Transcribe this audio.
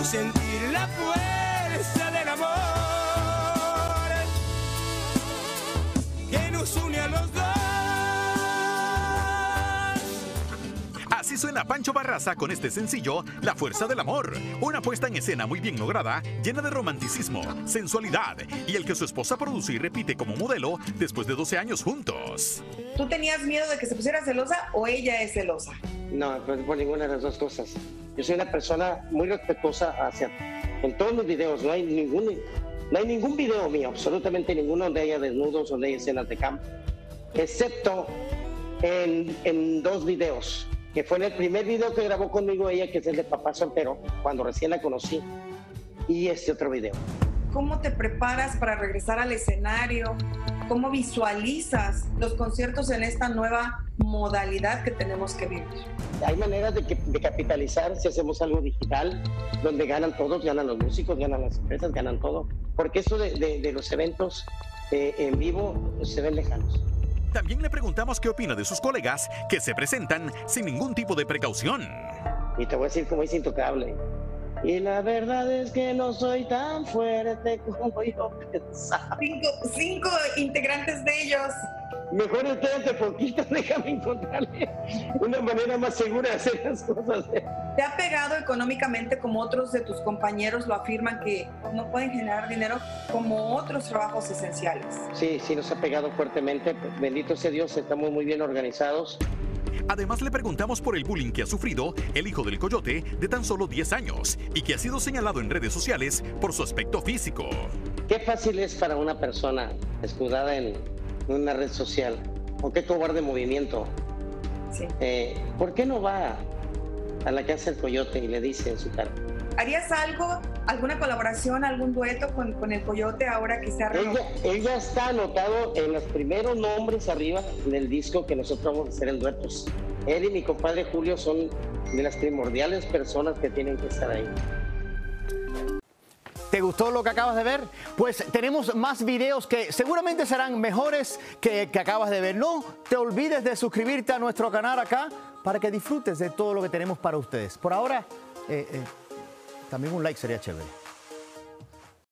sentir la fuerza del amor que nos une a los dos. Así suena Pancho Barraza con este sencillo, La Fuerza del Amor. Una puesta en escena muy bien lograda, llena de romanticismo, sensualidad y el que su esposa produce y repite como modelo después de 12 años juntos. ¿Tú tenías miedo de que se pusiera celosa o ella es celosa? No, pues por ninguna de las dos cosas. Yo soy una persona muy respetuosa en todos los videos. No hay ningún video mío, absolutamente ninguno donde haya desnudos, donde haya escenas de campo, excepto en 2 videos. Que fue en el primer video que grabó conmigo ella, que es el de Papá Soltero, cuando recién la conocí, y este otro video. ¿Cómo te preparas para regresar al escenario? ¿Cómo visualizas los conciertos en esta nueva modalidad que tenemos que vivir? Hay maneras de capitalizar si hacemos algo digital, donde ganan todos, ganan los músicos, ganan las empresas, ganan todo. Porque eso de los eventos en vivo se ven lejanos. También le preguntamos qué opina de sus colegas que se presentan sin ningún tipo de precaución. Y te voy a decir como es Intocable. Y la verdad es que no soy tan fuerte como yo pensaba. 5 integrantes de ellos. Mejor espérate poquito, déjame encontrarle una manera más segura de hacer las cosas. ¿Te ha pegado económicamente como otros de tus compañeros lo afirman que no pueden generar dinero como otros trabajos esenciales? Sí, nos ha pegado fuertemente. Bendito sea Dios, estamos muy bien organizados. Además le preguntamos por el bullying que ha sufrido el hijo del Coyote de tan solo 10 años y que ha sido señalado en redes sociales por su aspecto físico. Qué fácil es para una persona escudada en una red social, o qué cobarde movimiento. Sí. ¿Por qué no va a la casa del Coyote y le dice en su cara? ¿Harías algo, alguna colaboración, algún dueto con el Coyote ahora que se ha renovado? Ella está anotado en los primeros nombres arriba del disco que nosotros vamos a hacer en duetos. Él y mi compadre Julio son de las primordiales personas que tienen que estar ahí. ¿Te gustó lo que acabas de ver? Pues tenemos más videos que seguramente serán mejores que acabas de ver. No te olvides de suscribirte a nuestro canal acá para que disfrutes de todo lo que tenemos para ustedes. Por ahora, también un like sería chévere.